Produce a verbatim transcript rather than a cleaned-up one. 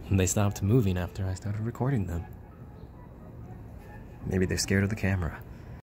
They stopped moving after I started recording them. Maybe they're scared of the camera.